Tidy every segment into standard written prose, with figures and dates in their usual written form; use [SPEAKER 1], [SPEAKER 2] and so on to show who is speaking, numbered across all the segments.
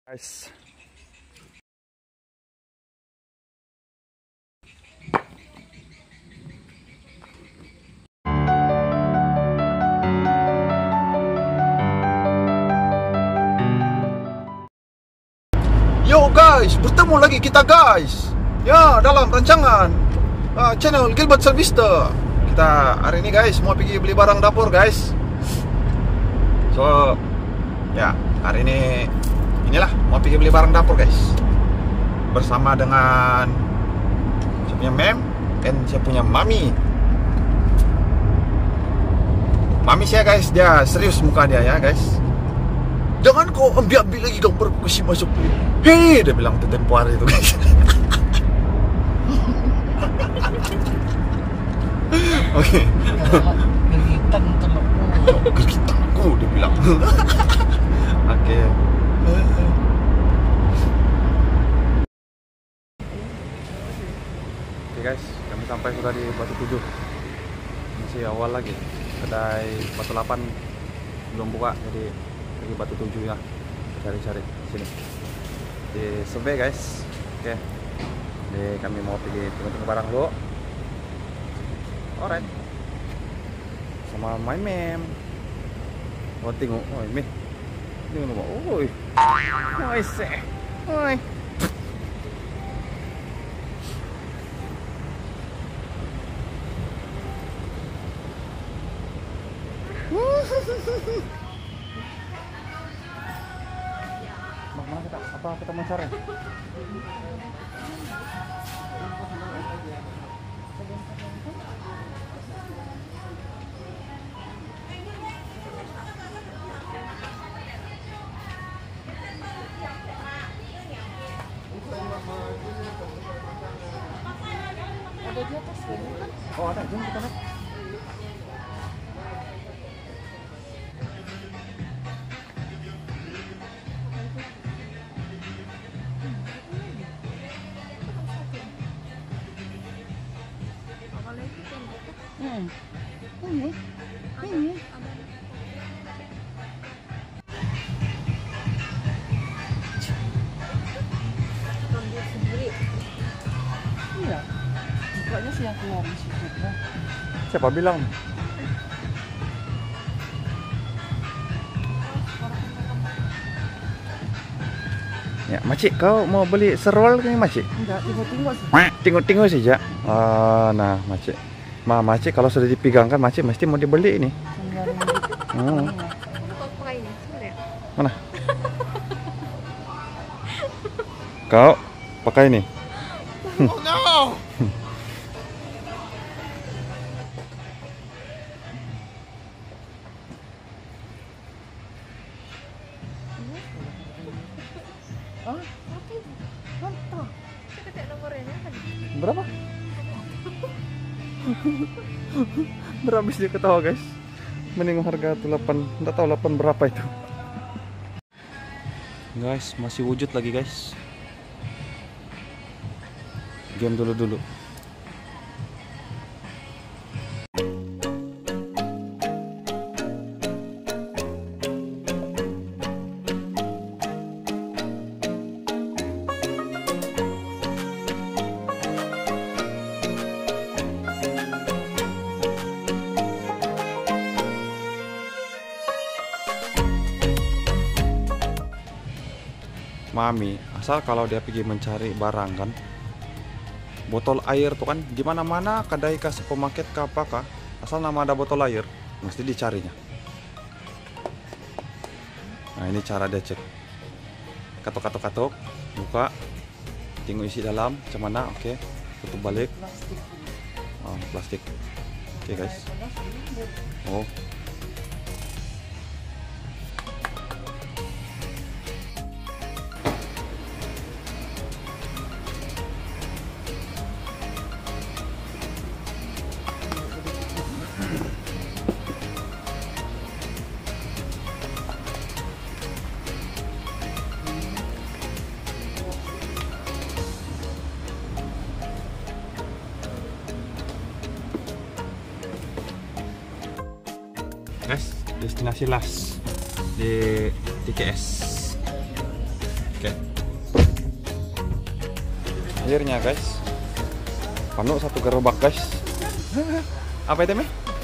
[SPEAKER 1] Guys, yo guys, bertemu lagi kita guys. Ya, dalam rancangan channel Gilbert Servister. Kita hari ini guys mau pergi beli barang dapur guys. So, ya hari ini inilah mau pergi beli barang dapur guys. Bersama dengan saya punya mem dan saya punya mami. Mami saya guys, dia serius muka dia ya guys. Jangan kau ambil lagi gambar kasih masuk. Hei, dia bilang tempo hari itu guys. Oke.
[SPEAKER 2] Geritan telurku.
[SPEAKER 1] Geritanku dia bilang. Oke. Oke guys, kami sampai sudah di Batu 7. Masih awal lagi. Kedai Batu 8 belum buka, jadi pergi Batu 7 ya. Cari-cari sini. Di Sebe guys. Oke. Jadi kami mau pergi tunggu-tunggu barang dulu. Alright. Sama my mem. Oh tengok, oi meh. Tengok nama. Oi. Oi se. Oi. Mana kita? Apa kita mau cari?
[SPEAKER 2] Ada di atas ya, kan?
[SPEAKER 1] Oh ada, jom kita naik.
[SPEAKER 2] Ini. Ambil sendiri. Iya. Bukanya sih yang keluar di situ.
[SPEAKER 1] Siapa bilang? Ya, Makcik, kau mau beli serol ke Makcik?
[SPEAKER 2] Enggak, tengok-tengok sih.
[SPEAKER 1] Tengok-tengok saja. Nah, Makcik. Makcik kalau sudah dipegangkan, Makcik mesti mau dibeli ini.
[SPEAKER 2] Pakai ini, sebenarnya.
[SPEAKER 1] Mana? Kau pakai ini.
[SPEAKER 2] Oh no.
[SPEAKER 1] Berapa? Berhabis dia ketawa guys. Mending harga tuh 8, enggak tahu 8 berapa itu. Guys, masih wujud lagi guys. Game dulu. Mami, asal kalau dia pergi mencari barang kan, botol air tuh kan di mana-mana kedai kah supermarket kah apakah, asal nama ada botol air mesti dicarinya. Nah ini cara dia cek. Katok, buka, tengok isi dalam macam mana, oke, tutup balik. Plastik. Oke guys. Oh. Guys, destinasi las di TKS. Oke. Akhirnya guys, penuh satu gerobak guys. Apa itu Mi?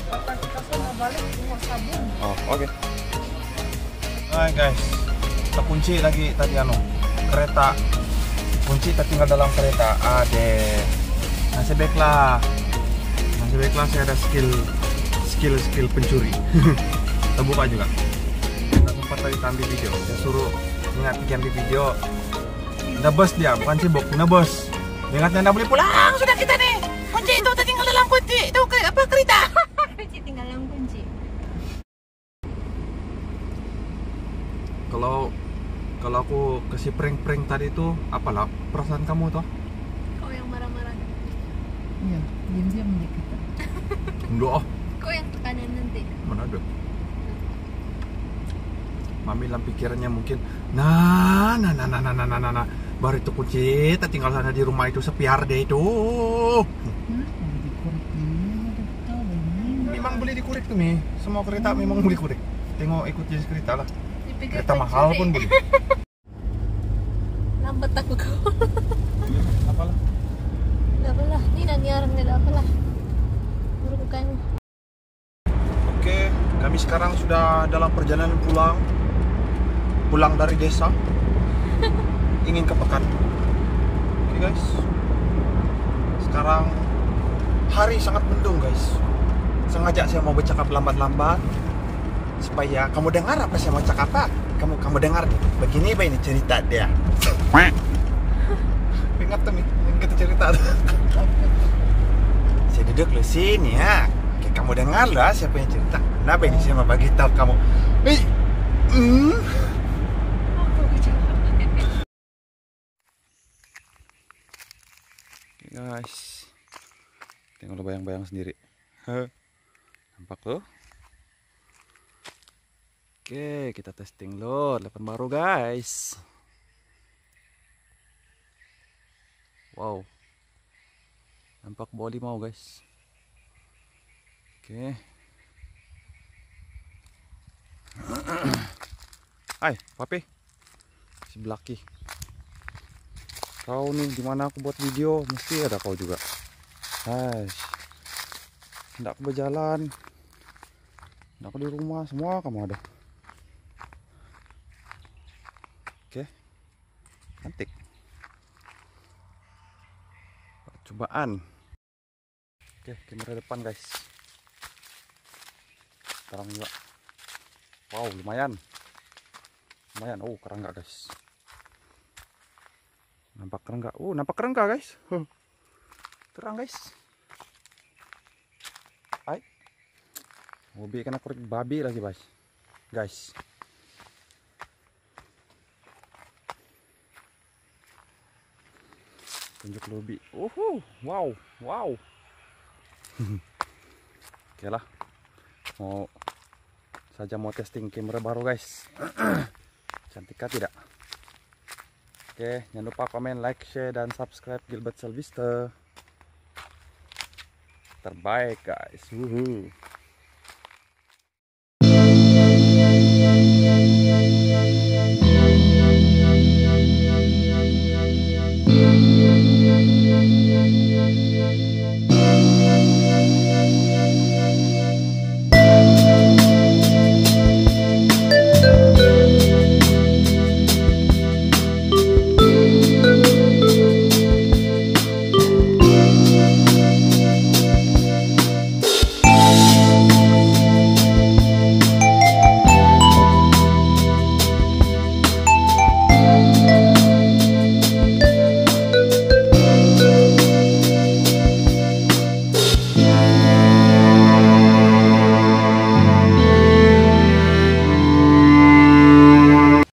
[SPEAKER 1] Oh oke. Hai guys, kita kunci lagi tadi kereta. Kunci tertinggal dalam kereta. Nasib baiklah saya ada skill pencuri. Kita buka juga. Kita sempat tadi ambil video. Saya suruh ingat ambil video. Nebus dia, bukan sibuk, nebus. Ingatnya anda boleh pulang, sudah kita nih. Kunci itu tertinggal dalam kunci. Itu apa kereta?
[SPEAKER 2] Kunci tinggal dalam kunci.
[SPEAKER 1] Kalau aku kasih prank tadi itu, apalah perasaan kamu toh?
[SPEAKER 2] Kau yang marah-marah.
[SPEAKER 3] Iya, diam-diam aja kita.
[SPEAKER 1] Enggak,
[SPEAKER 2] Kau yang tekanan nanti.
[SPEAKER 1] mana ada? Mami dalam pikirannya mungkin, nah, baru itu kunci, tinggal sana di rumah itu sepiar deh itu. Memang boleh dikorek tuh Mi, semua kereta memang boleh korek. Tengok ikut jenis kereta lah.
[SPEAKER 2] Dipikir
[SPEAKER 1] Kereta mahal pun boleh.
[SPEAKER 2] Lambat aku kau.
[SPEAKER 1] Apalah.
[SPEAKER 2] Tidak apalah, ini nanti orang tidak apalah. Buruk kamu.
[SPEAKER 1] Oke, kami sekarang sudah dalam perjalanan pulang dari desa, ingin ke Pekan. Oke guys, sekarang hari sangat mendung guys. Sengaja saya mau bercakap lambat-lambat supaya kamu dengar apa saya mau cakap apa. Kamu dengar nih, begini ini cerita dia. Ingat tuh nih, yang kita cerita tuh. Saya duduk lu sini ya. Oke, kamu dengar lah siapa yang cerita. Kenapa ini saya mau bagi tahu kamu. Guys, tengok lo bayang-bayang sendiri. Nampak lo? Oke, kita testing lo telepon baru guys. Wow, nampak body mau guys. Oke. Hai, papi. Si Blacky. Kau nih dimana aku buat video, mesti ada kau juga. Hai. Hendak aku berjalan. Hendak aku di rumah, semua kamu ada. Oke. Cantik. Cobaan. Oke, kamera depan guys. Sekarang juga. Wow, lumayan. Oh, kerangka guys. Nampak kerangka. Nampak kerangka guys. Terang guys. Hai. Hobi kena korek babi lagi guys. Tunjuk lobby. Wow. Oke lah. Mau testing kamera baru guys. Cantikkah tidak? Oke, jangan lupa komen, like, share, dan subscribe Gilbert Selvista. Terbaik guys. Wuhu.